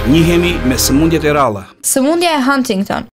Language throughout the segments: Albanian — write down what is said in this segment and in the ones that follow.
Njihemi me sëmundjet e ralla. Sëmundja e Huntington.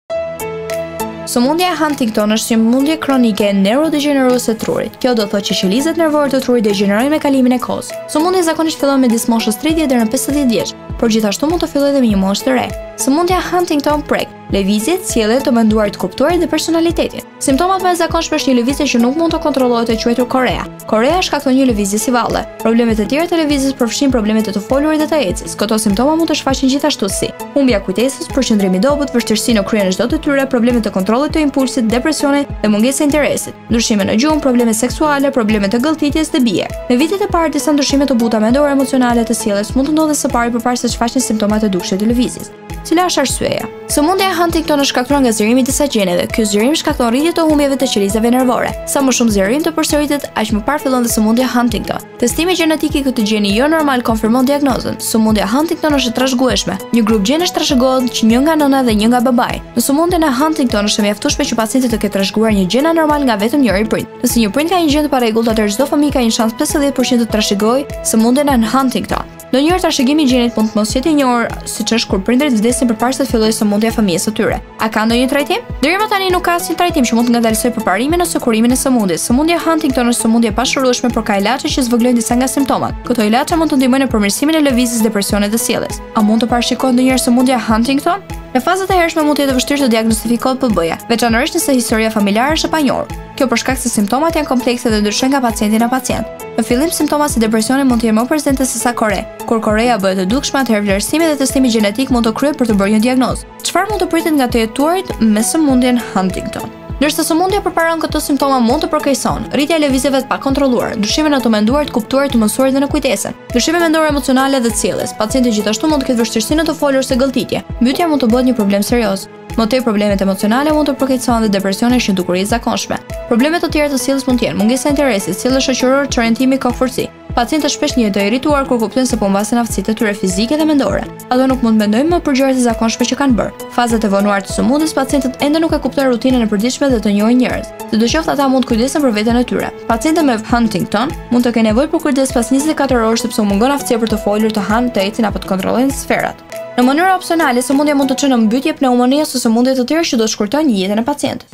Sëmundja e Huntington është sëmundje kronike neurodegeneruese të trurit. Kjo do thotë që qelizat nervore të trurit degenerojnë me kalimin e kohës. Sëmundja zakonisht fillon me dismoshës 30 deri në 50 vjeç, por gjithashtu mund të fillojë edhe me një moshë të re. Sëmundja e Huntington prek lëvizjet, sjelljet, të menduarit kuptuarit dhe personalitetin. Simptomat më e zakonshme është një lëvizje që nuk mund të kontrollohet e quajtur korea. Korea shkakton një lëvizje si valle. Problemet e tjera të lëvizjes përfshin problemet e të folurit dhe të ecjes. Këto simptoma mund të shfaqen gjithashtu si humbja e kujtesës, përqendrimi i dobët, vështirësi në kryen e çdo detyre, probleme të kontrollit të impulsit, depresioni dhe mungesa e interesit, ndryshime në gjuhë, probleme seksuale, probleme të gëlltitjes dhe bie. Në vitet e parë disa ndryshime të buta mendore emocionale të sjelljes mund të ndodhen së pari përpara se të shfaqen simptomat e dukshme të lëvizjes. Cila është arsyeja? Sëmundja e Huntington është shkaktuar nga zgjerimi i disa gjeneve. Ky zgjerim shkakton rritje të humbjeve të qelizave nervore. Sa më shumë zgjerim të përsëritet, aq më parë fillon dhe sëmundja Huntington. Testimi gjenetik i këtij gjeni jo normal konfirmon diagnozën. Sëmundja Huntington është e trashëgueshme. Një grup gjenesh trashëgohet që një nga nëna dhe një nga babai. Në sëmundjen e Huntington është mjaftueshme që pacienti të ketë trashëguar një gjen anormal nga vetëm njëri prind. Nëse një prind ka një gjë të parregullt, atëherë çdo fëmijë ka një shans 50% të trashëgojë sëmundjen e Huntington. Ndonjëherë trashëgimi i gjenit mund të mos jetë i njohur, siç është kur prindërit vdesin përpara se të fillojë sëmundja e fëmijës së tyre. A ka ndonjë trajtim? Deri më tani nuk ka asnjë trajtim që mund të ngadalësojë përparimin ose kurimin e sëmundjes. Sëmundja e Huntington është sëmundje e pashërueshme, por ka ilaçe që zvoglojnë disa nga simptomat. Këto ilaçe mund të ndihmojnë në përmirësimin e lëvizjes, depresionit dhe sjelljes. A mund të parashikohet ndonjëherë sëmundja e Huntington? Në fazat e hershme mund të jetë vështirë të diagnostikohet PB-ja, veçanërisht nëse historia familjare është e panjohur. Kjo për shkak se simptomat janë komplekse dhe ndryshojnë nga pacienti në pacient. Në fillim simptomat si depresioni mund të jenë më prezente se sa kore. Kur korea bëhet e dukshme, atëherë vlerësimi dhe testimi gjenetik mund të kryhet për të bërë një diagnozë. Çfarë mund të pritet nga të jetuarit me sëmundjen Huntington? Ndërsa sëmundja përparon këto simptoma mund të përkeqëson, rritja e lëvizjeve të pakontrolluara, ndryshime në të menduarit, kuptuarit, të mësuarit dhe në kujtesën, ndryshime mendore emocionale dhe të sjelljes. Pacienti gjithashtu mund të ketë vështirësi në të folur ose gëlltitje. Mbytyja mund të bëhet një problem serioz. Më tej problemet emocionale mund të përkeqësohen dhe depresioni është një dukuri e zakonshme. Probleme të tjera të sjelljes mund të jenë mungesa e interesit, sjellje shoqërore, çorientimi, kokëforci. Pacientët shpesh një jetë irrituar kur kuptojnë se po mbasin aftësitë e tyre fizike dhe mendore. Ato nuk mund të mendojnë më për gjërat e zakonshme që kanë bërë. Fazat e vonuara të sëmundjes, pacientët ende nuk e kuptojnë rutinën e përditshme dhe të njohin njerëz. Sidoqoftë ata mund të kujdesen për veten e tyre. Pacientët me Huntington mund të kenë nevojë për kujdes pas 24 orësh sepse u mungon aftësia për të folur, të hanë, të ecin apo të kontrollojnë sferat. Në mënyrë opsionale, sëmundja mund të çojë në mbytyje pneumonie ose sëmundje të tjera që do të shkurtojnë jetën e pacientit.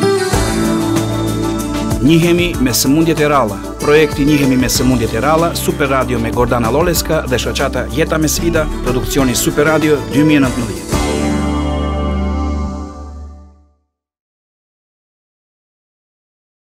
Njihemi me sëmundjet e ralla. Projekti Njihemi me sëmundjet e ralla, Super Radio me Gordana Loleska dhe shoqata Jeta me Sfida, produksioni Super Radio 2019.